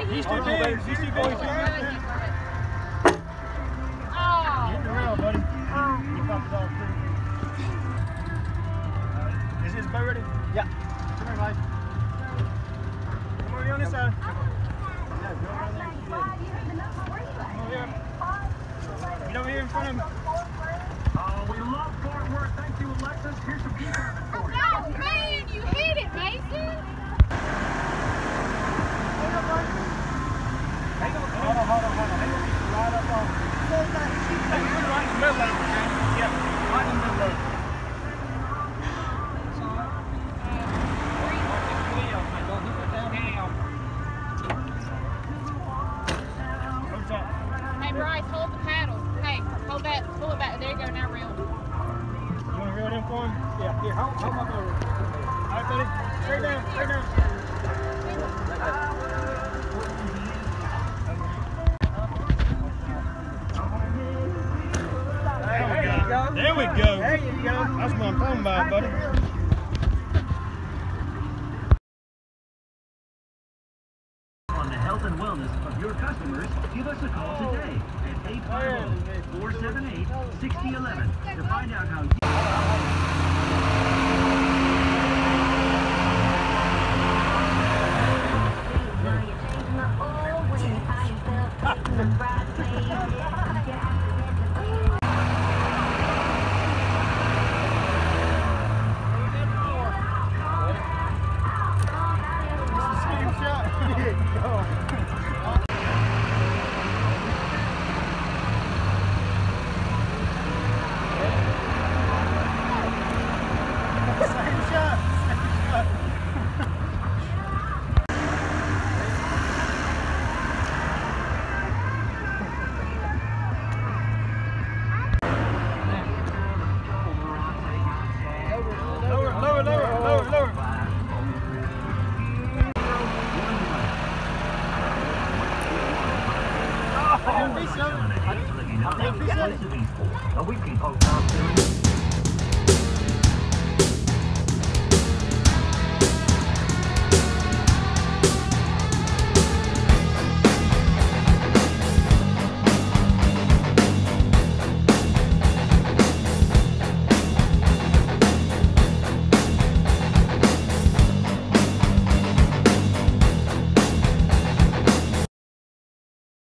He's too big. He's too big. Oh. Get the rail, buddy. You popped it off too. Is his boat ready? Yeah. Come here, Mike. Come over here on this side. Yeah, go around there. Come over here. Get over here in front of him. We love Fort Worth. Thank you, Alexis. Here's some deep for you. Oh, man, you hit it, Mason. Hang on. Hold on. Hang on. Right up on. Hey, you're right in the middle of it, okay? Yeah, right in the middle of it. Hey, Bryce, hold the paddle. Hey, hold that. Pull it back. There you go. Now reel. You want to reel it in for him? Yeah. Here, hold my boat. All right, buddy. Straight down. Straight down. There we go. There you go. That's what I'm talking about, buddy. On the health and wellness of your customers, give us a call today at 850-478-6011 to find out how Lower. a weekly podcast.